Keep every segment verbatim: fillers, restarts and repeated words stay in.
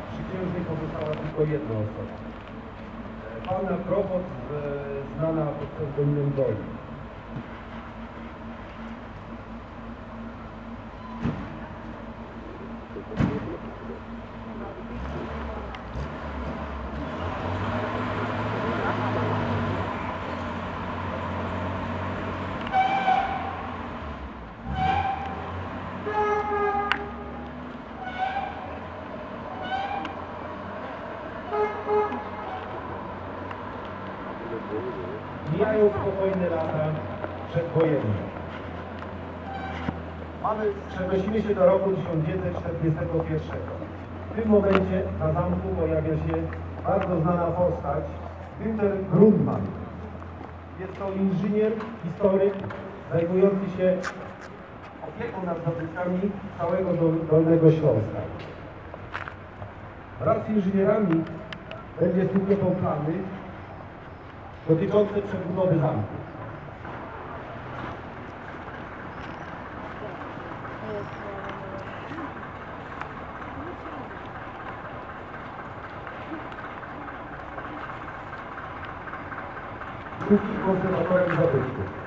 Przyksiężnej pozostała tylko jedna osoba. Panna Kropot, znana pod pseudonimem Doli. Mijają spokojne lata przedwojenne. Mamy, przenosimy się do roku tysiąc dziewięćset czterdziestego pierwszego. W tym momencie na zamku pojawia się bardzo znana postać, Günter Grundmann. Jest to inżynier, historyk, zajmujący się opieką nad zabytkami całego Dolnego Śląska. Wraz z inżynierami będzie studiował plany dotyczące przebudowy zamku. Drugi konserwatorem zabytków.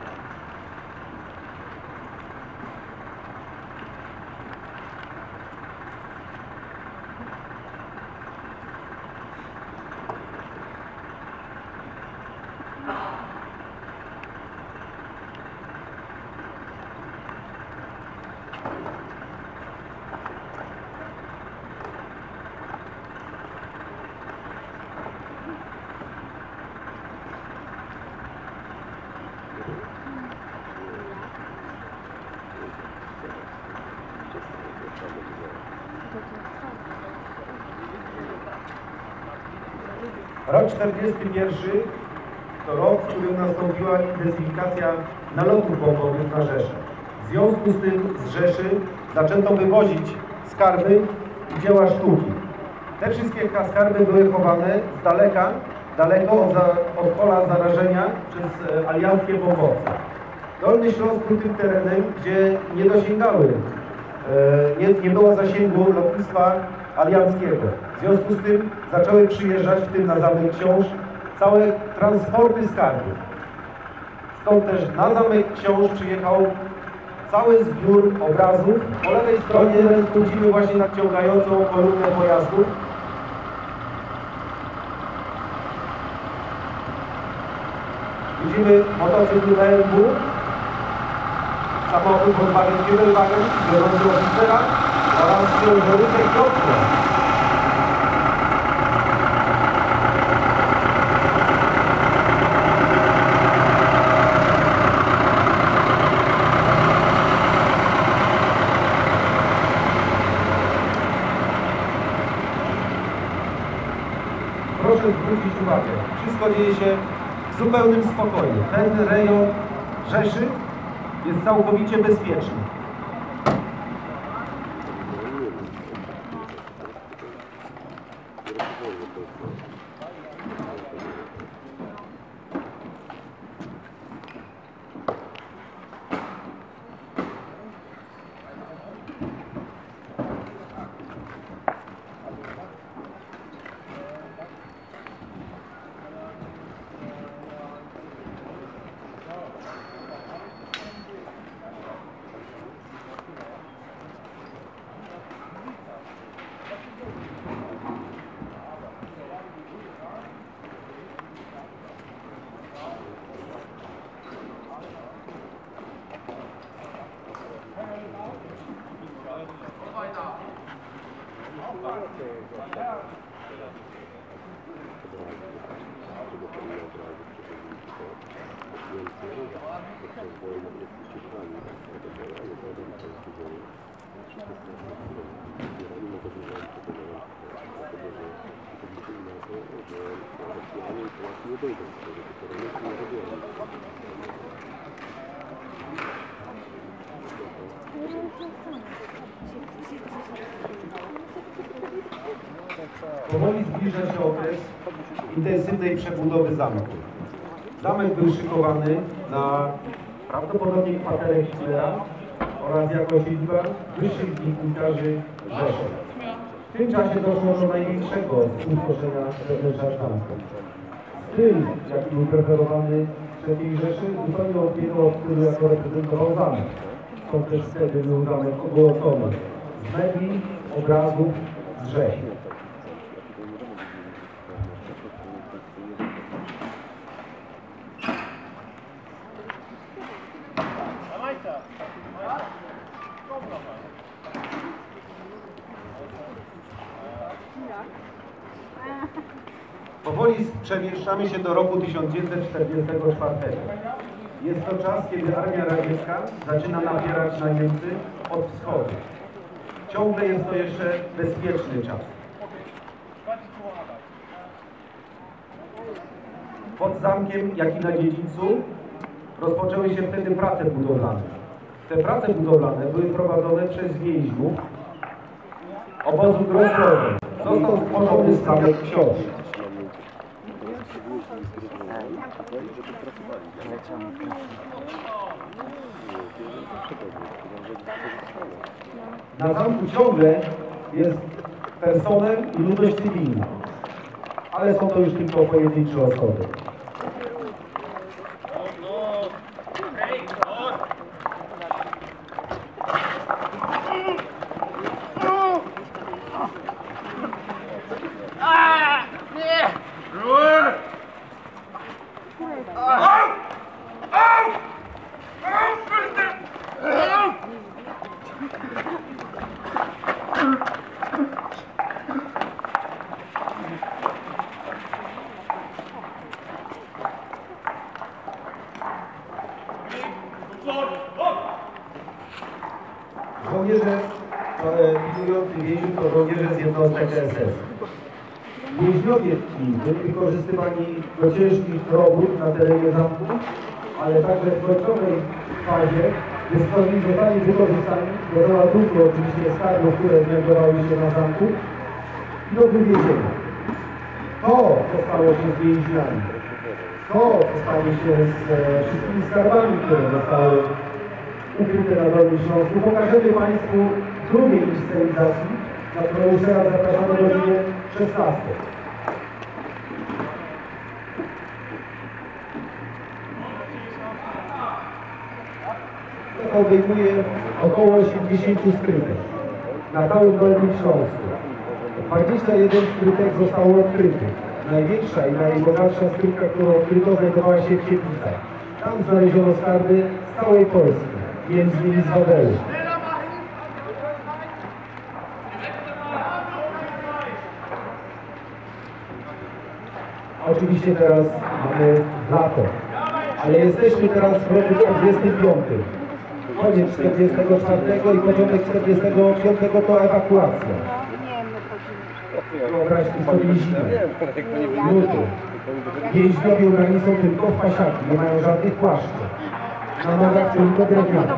Rok czterdziesty pierwszy to rok, w którym nastąpiła intensyfikacja nalotów bombowych na Rzeszę. W związku z tym z Rzeszy zaczęto wywozić skarby i dzieła sztuki. Te wszystkie skarby były chowane z daleka, daleko od, za, od pola zarażenia przez e, alianckie bombowce. Dolny Śląsk był tym terenem, gdzie nie dosięgały, e, nie, nie było zasięgu lotnictwa alianckiego. W związku z tym zaczęły przyjeżdżać, w tym na Zamek Książ, całe transporty skarbów. Stąd też na Zamek Książ przyjechał cały zbiór obrazów. Po lewej stronie widzimy właśnie nadciągającą kolumnę pojazdów. Widzimy motocykl B M W, samochód Volkswagen Kübelwagen, wiodący oficera oraz ciężarówkę Klopkę. Proszę zwrócić uwagę, wszystko dzieje się w zupełnym spokoju. Ten rejon Rzeszy jest całkowicie bezpieczny. Powoli zbliża się okres intensywnej przebudowy zamku. Zamek był szykowany na prawdopodobnie kwaterę Hitlera oraz jako siedziba wyższych dziennikarzy Rzeszy. W tym czasie doszło do największego spustoszenia wewnętrza zamku. Styl, jaki był preferowany w trzeciej Rzeszy, zupełnie odbiegał od stylu, jako reprezentował zamek. Stąd też wtedy był zamek ogolocony z mebli, obrazów, z drzew. Powoli przemieszczamy się do roku tysiąc dziewięćset czterdziestego czwartego. Jest to czas, kiedy armia radziecka zaczyna napierać na Niemcy od wschodu. Ciągle jest to jeszcze bezpieczny czas. Pod zamkiem, jak i na dziedzińcu rozpoczęły się wtedy prace budowlane. Te prace budowlane były prowadzone przez więźniów obozu Grossrosen. Został stworzony zamek książ. Na zamku ciągle jest personel i ludność cywilna, ale są to już tylko pojedyncze osoby. Żołnierze pilnujący więźniów to żołnierze z jednostek S S. Więźniowie byli wykorzystywani do ciężkich robót na terenie zamku, ale także w końcowej fazie zostali wykorzystani do załadunku oczywiście skarbów, które znajdowały się na zamku i do wywiezienia. To, co stało się z więźniami, to, co stało się z e, wszystkimi skarbami, które zostały ukryte na Dolnym Śląsku, pokażemy Państwu w drugiej inscenizacji, na którą już teraz zapraszamy do godzinie szesnastej. To obejmuje około osiemdziesięciu skrytek na całym Dolnym Śląsku. dwadzieścia jeden skrytek zostało odkrytych. Największa i najbogatsza skrytka, którą odkryto, znajdowała się w Cieplicach. Tam znaleziono skarby z całej Polski, między innymi z Wadeły. Oczywiście teraz mamy lato, ale jesteśmy teraz w roku czterdziestym piątym. Koniec czterdziestego czwartego i początek czterdziestego piątego to ewakuacja. Wyobraźcie sobie zimę, luty. Więźniowie ubrani są tylko w pasiaki, nie mają żadnych płaszczy. Na nogach tylko drewniane.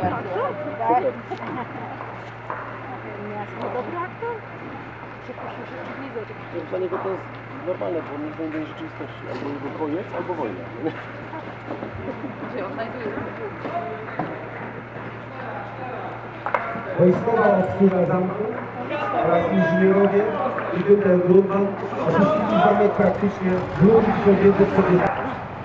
Dla niego to jest normalne, bo on nie znajdzie rzeczywistości. Albo jego koniec, albo wojna. Gdzie on znajduje? Wojskowa obsługa zamku oraz inżynierowie i Günter Grundmann opuścili zamek praktycznie w grudniu tysiąc dziewięćset czterdziestego.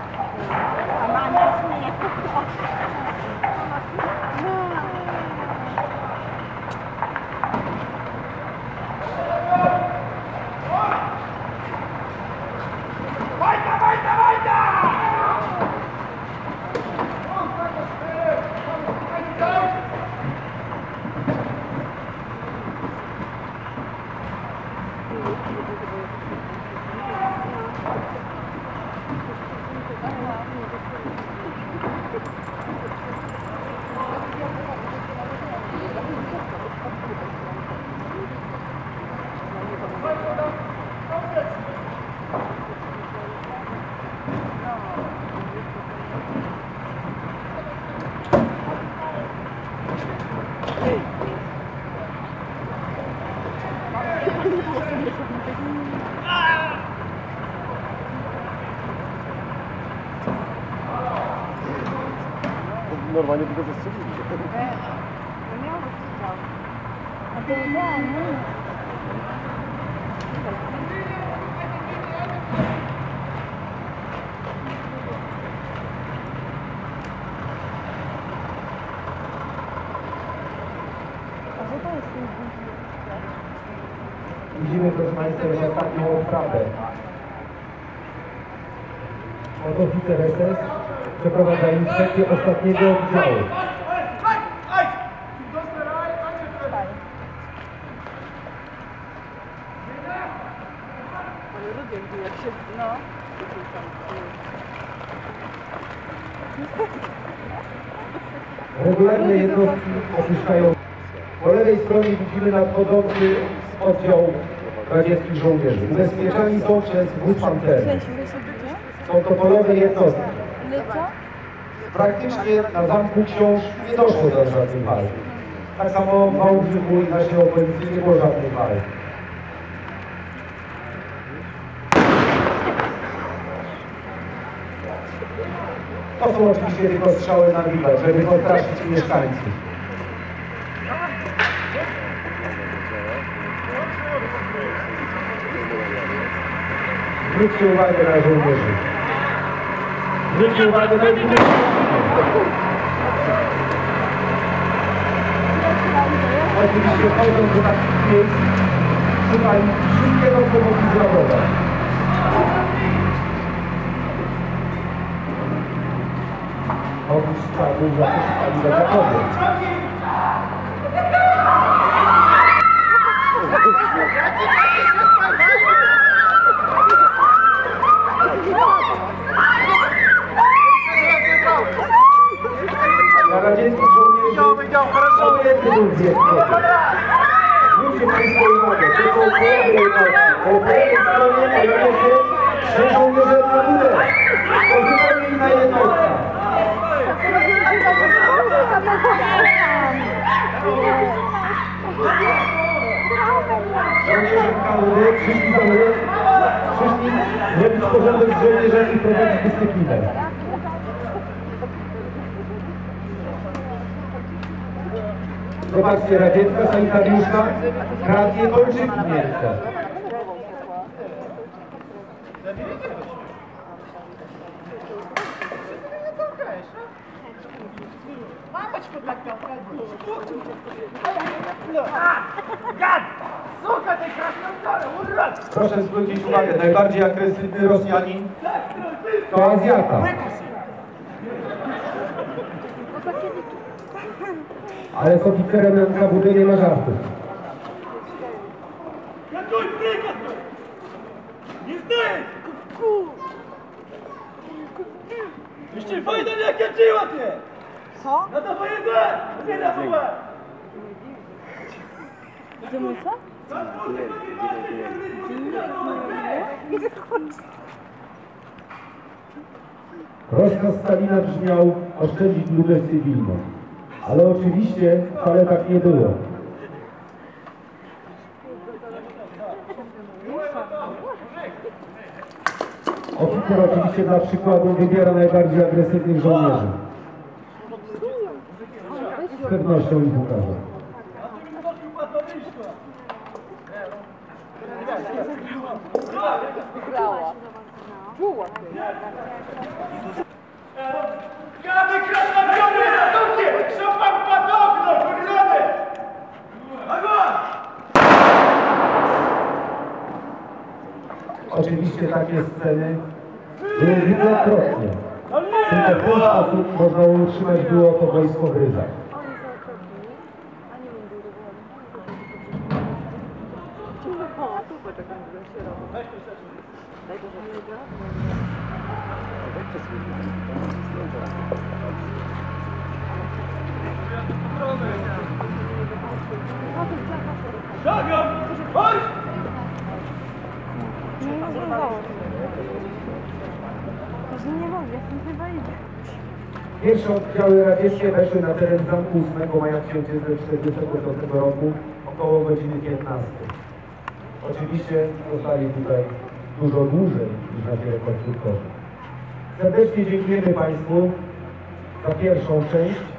Normalnie tylko zastrzelili. No miało być ciekawe. A to idealnie. Widzimy, proszę Państwa, już ostatnią odprawę. Oto oficer S S przeprowadza inspekcję ostatniego oddziału. Regularne jednostki opuszczają. Po lewej stronie widzimy nadchodzący oddział radzieckich żołnierzy. Ubezpieczani są przez wóz pancerny. Są to polowe jednostki. Praktycznie na Zamku Książ nie doszło do żadnych walk. Tak samo w Wałbrzychu i naszej okolicy nie było żadnych walk. To są oczywiście tylko strzały na wiwat, żeby postraszyć mieszkańców. Zwróćcie uwagę na żołnierzy. Zwróćcie uwagę na żołnierzy. Oczywiście wchodząc do takich miejsc, szukaj wszystkiego, co mogli zrabować. Oprócz skarbów zapuszczali do zakładu. Dla radzieckich żołnierzy są jedne dwie strony. Zwróćcie Państwo uwagę, to są połowy jednostki. Po prawej stronie pojawia się trzy żołnierze na górę. To zupełnie inna jednostka. Żołnierze K W D przyszli do mnie, przyszli zrobić porządek z żołnierzami i prowadzić dyscyplinę. Zobaczcie, radziecka sanitariuszka kradnie kolczyki mięsne. Proszę zwrócić uwagę, najbardziej agresywny Rosjanin to Azjata. Ale z oficerem N K W D nie ma żartów. Jeszcze fajna jak ja czyła ty! Co? No to pojedę! Nie na połę! Idziemy co? Rozkaz Stalina brzmiał oszczędzić ludę cywilną. Ale oczywiście wcale tak nie było. Oficer oczywiście dla przykładu wybiera najbardziej agresywnych żołnierzy. Z pewnością ich ukaże. Gady krasnowione sztuki! Szopam padowno, kurwane! Oczywiście takie sceny były wielokrotnie. Tylko w ten sposób można utrzymać było to wojsko w ryzach. Żagion! Chodź! Nie mogę, jestem chyba idę. Pierwsze oddziały radzieckie weszły na teren Zamku ósmego maja tysiąc dziewięćset czterdziestego piątego roku około godziny piętnastej. Oczywiście zostali tutaj dużo dłużej niż nasi rekonstruktorzy. Serdecznie dziękujemy Państwu za pierwszą część.